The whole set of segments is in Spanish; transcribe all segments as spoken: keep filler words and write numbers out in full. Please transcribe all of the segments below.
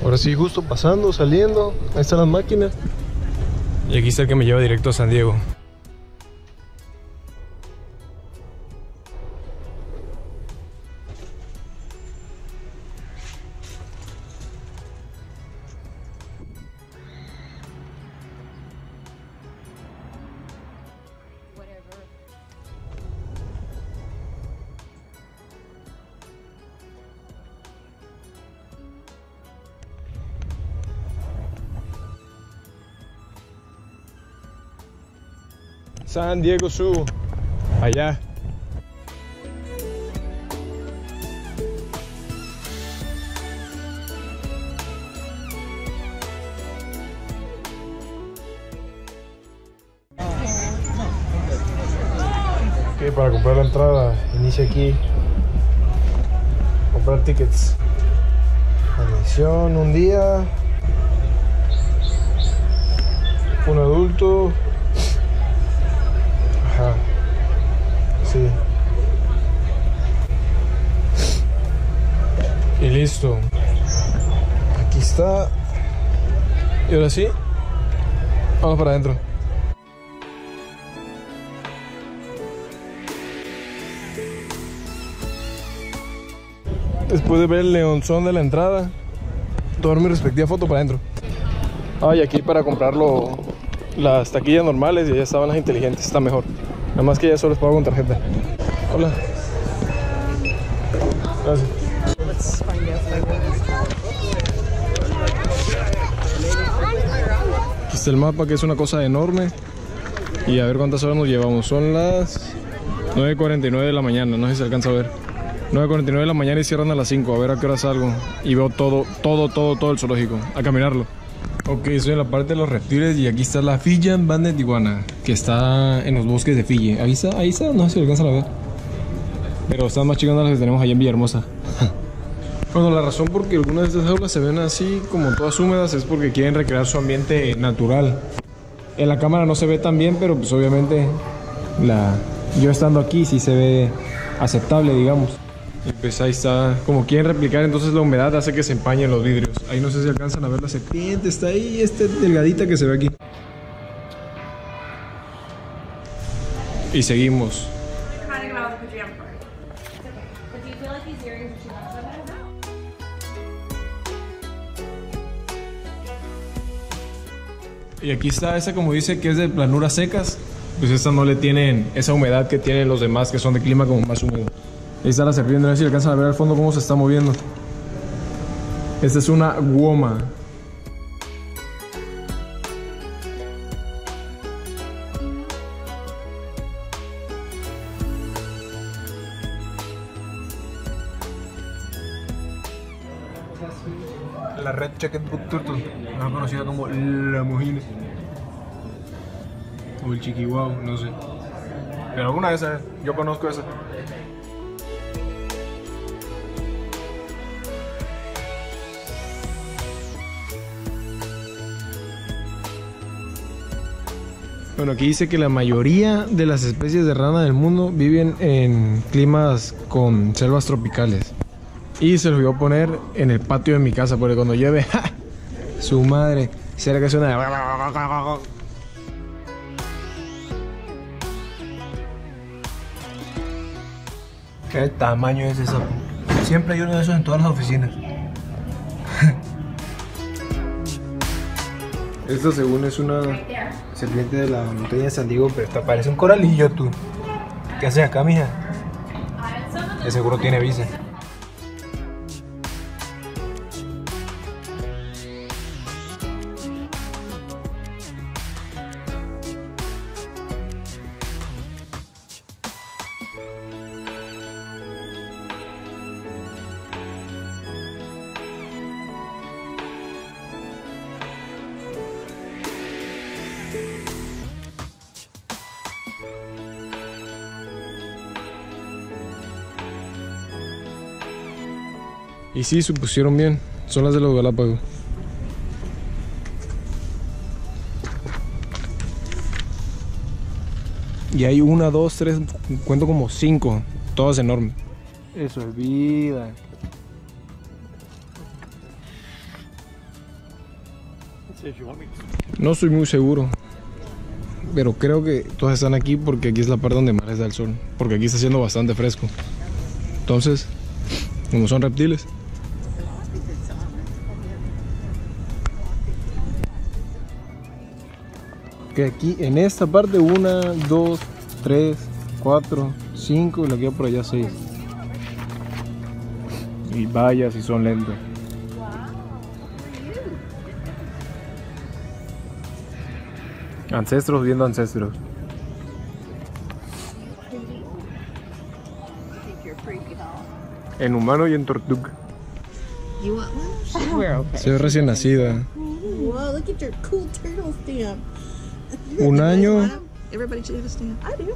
Ahora sí, justo pasando, saliendo. Ahí están las máquinas. Y aquí está el que me lleva directo a San Diego. San Diego Zoo, allá. Ok, para comprar la entrada, inicia aquí. Comprar tickets. Admisión, un día. Un adulto. Ajá. Sí. Y listo. Aquí está. Y ahora sí, vamos para adentro. Después de ver el leonzón de la entrada, tomar mi respectiva foto para adentro. Ah, y aquí para comprarlo, las taquillas normales, y allá estaban las inteligentes, está mejor. Nada más que ya solo les pago con tarjeta. Hola. Gracias. Aquí está el mapa, que es una cosa enorme. Y a ver cuántas horas nos llevamos. Son las nueve cuarenta y nueve de la mañana, no sé si se alcanza a ver. nueve cuarenta y nueve de la mañana y cierran a las cinco. A ver a qué hora salgo. Y veo todo, todo, todo, todo el zoológico. A caminarlo. Ok, estoy en la parte de los reptiles y aquí está la Fijian Banded Iguana, que está en los bosques de Fiji. Ahí está, ahí está, no sé si alcanzan a ver. Pero están más chingonas las que tenemos allá en Villahermosa. Bueno, la razón por que algunas de estas jaulas se ven así, como todas húmedas, es porque quieren recrear su ambiente natural. En la cámara no se ve tan bien, pero pues obviamente la... yo estando aquí sí se ve aceptable, digamos. Y pues ahí está, como quieren replicar, entonces la humedad hace que se empañen los vidrios. Ahí no sé si alcanzan a ver la serpiente, está ahí, esta delgadita que se ve aquí. Y seguimos. Y aquí está esa, como dice, que es de planuras secas. Pues esta no le tienen esa humedad que tienen los demás, que son de clima como más húmedo. Ahí está la serpiente, a ver si alcanzan a ver al fondo cómo se está moviendo. Esta es una guoma. La Red Checked Book Turtle, más conocida como la mojina. O el chiquihuau, no sé. Pero alguna de esas, yo conozco esa. Bueno, aquí dice que la mayoría de las especies de rana del mundo viven en climas con selvas tropicales. Y se los voy a poner en el patio de mi casa, porque cuando llueve, ¡ja! Su madre, será que suena. ¿Qué tamaño es eso? Siempre hay uno de esos en todas las oficinas. Esto según es una serpiente de la montaña de San Diego, pero esta parece un coralillo, tú. ¿Qué haces acá, mija? De seguro tiene visa. Y sí, supusieron bien, son las de los Galápagos. Y hay una, dos, tres, cuento como cinco, todas enormes. Eso es vida. No estoy muy seguro, pero creo que todas están aquí porque aquí es la parte donde más les da el sol, porque aquí está haciendo bastante fresco. Entonces, como son reptiles, que aquí en esta parte una, dos, tres, cuatro, cinco y la que por allá seis. Y vaya si son lentos. Ancestros viendo ancestros. En humano y en tortuga. Se ve recién nacida. Wow, look at your cool turtle stamp. Un año. Everybody should have a stamp. I do.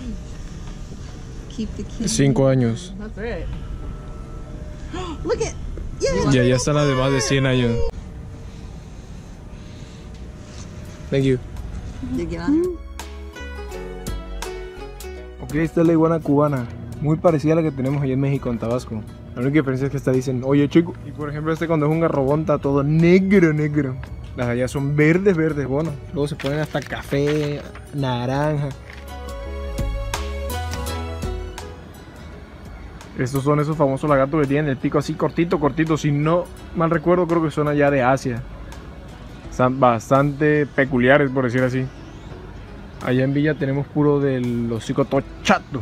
Keep the key. Cinco años. That's right. Look at. Yeah. Y allá está la de más de cien años. Thank you. You get on? Ok, esta es la iguana cubana. Muy parecida a la que tenemos allá en México, en Tabasco. La única diferencia es que esta dicen, oye chico. Y por ejemplo este cuando es un garrobón está todo negro, negro. Las allá son verdes, verdes, bueno. Luego se ponen hasta café, naranja. Estos son esos famosos lagartos que tienen el pico así cortito, cortito. Si no mal recuerdo, creo que son allá de Asia. Están bastante peculiares, por decir así. Allá en Villa tenemos puro del hocico todo chato.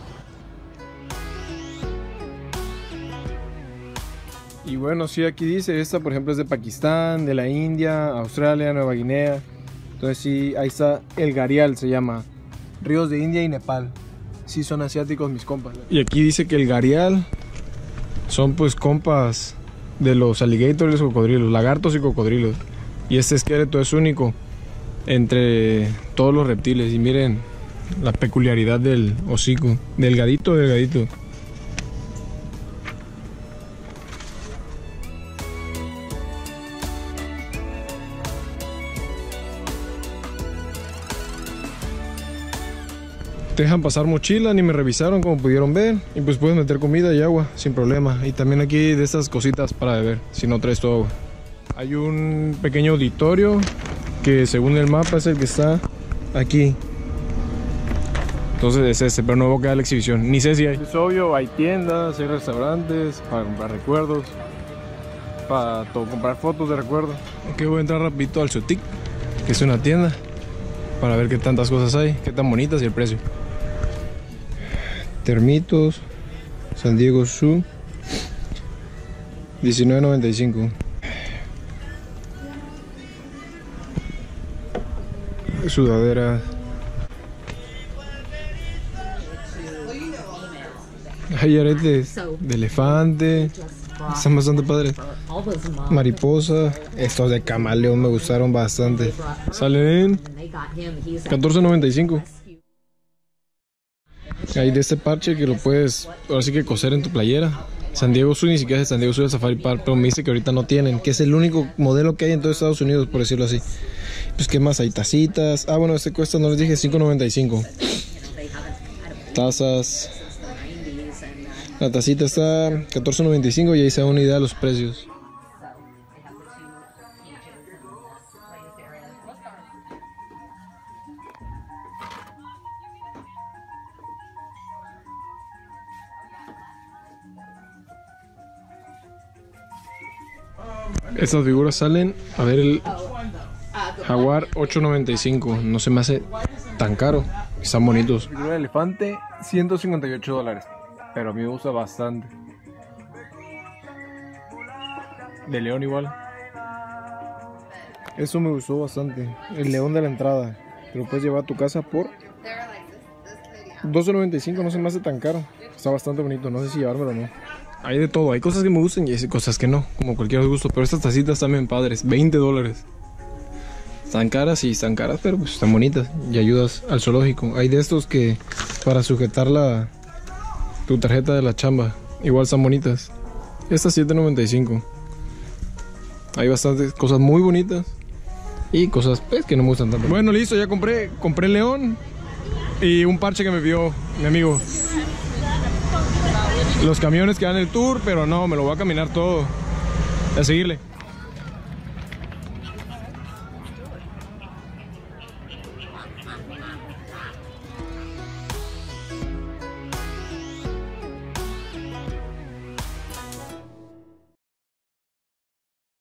Y bueno, sí, aquí dice, esta por ejemplo es de Pakistán, de la India, Australia, Nueva Guinea. Entonces sí, ahí está el Gharial, se llama. Ríos de India y Nepal. Sí son asiáticos mis compas. Y aquí dice que el Gharial son pues compas de los alligators y los cocodrilos, lagartos y cocodrilos. Y este esqueleto es único entre todos los reptiles. Y miren la peculiaridad del hocico, delgadito, delgadito. Te dejan pasar mochila, ni me revisaron como pudieron ver. Y pues puedes meter comida y agua sin problema. Y también aquí de estas cositas para beber, si no traes tu agua. Hay un pequeño auditorio que según el mapa es el que está aquí. Entonces es este, pero no voy a quedar la exhibición. Ni sé si hay. Es obvio, hay tiendas, hay restaurantes para comprar recuerdos, para todo, comprar fotos de recuerdo. Ok, voy a entrar rapidito al Xotic, que es una tienda, para ver qué tantas cosas hay, qué tan bonitas y el precio. Termitos, San Diego Zoo, diecinueve noventa y cinco. Sudadera. Hay aretes de elefante. Están bastante padres. Mariposa. Estos de camaleón me gustaron bastante. Salen catorce noventa y cinco. Hay de este parche que lo puedes ahora sí que coser en tu playera. San Diego Zoo, ni siquiera es San Diego Zoo de Safari Park, pero me dice que ahorita no tienen, que es el único modelo que hay en todo Estados Unidos, por decirlo así. Pues qué más, hay tacitas. Ah, bueno, este cuesta, no les dije, cinco noventa y cinco. Tazas. La tacita está catorce noventa y cinco y ahí se da una idea de los precios. Estas figuras salen, a ver, el jaguar ocho noventa y cinco, no se me hace tan caro, están bonitos. Figura de elefante ciento cincuenta y ocho dólares, pero a mí me gusta bastante. De león igual. Eso me gustó bastante, el león de la entrada, te lo puedes llevar a tu casa por doce noventa y cinco, no se me hace tan caro, está bastante bonito, no sé si llevármelo o no. Hay de todo, hay cosas que me gustan y hay cosas que no, como cualquier gusto. Pero estas tacitas también padres, veinte dólares. Están caras y están caras, pero pues están bonitas y ayudas al zoológico. Hay de estos que para sujetar la, tu tarjeta de la chamba, igual están bonitas. Estas siete noventa y cinco. Hay bastantes cosas muy bonitas y cosas pues, que no me gustan tanto. Bueno, listo, ya compré, compré el león y un parche que me vio mi amigo. Los camiones que dan el tour, pero no, me lo voy a caminar todo. A seguirle.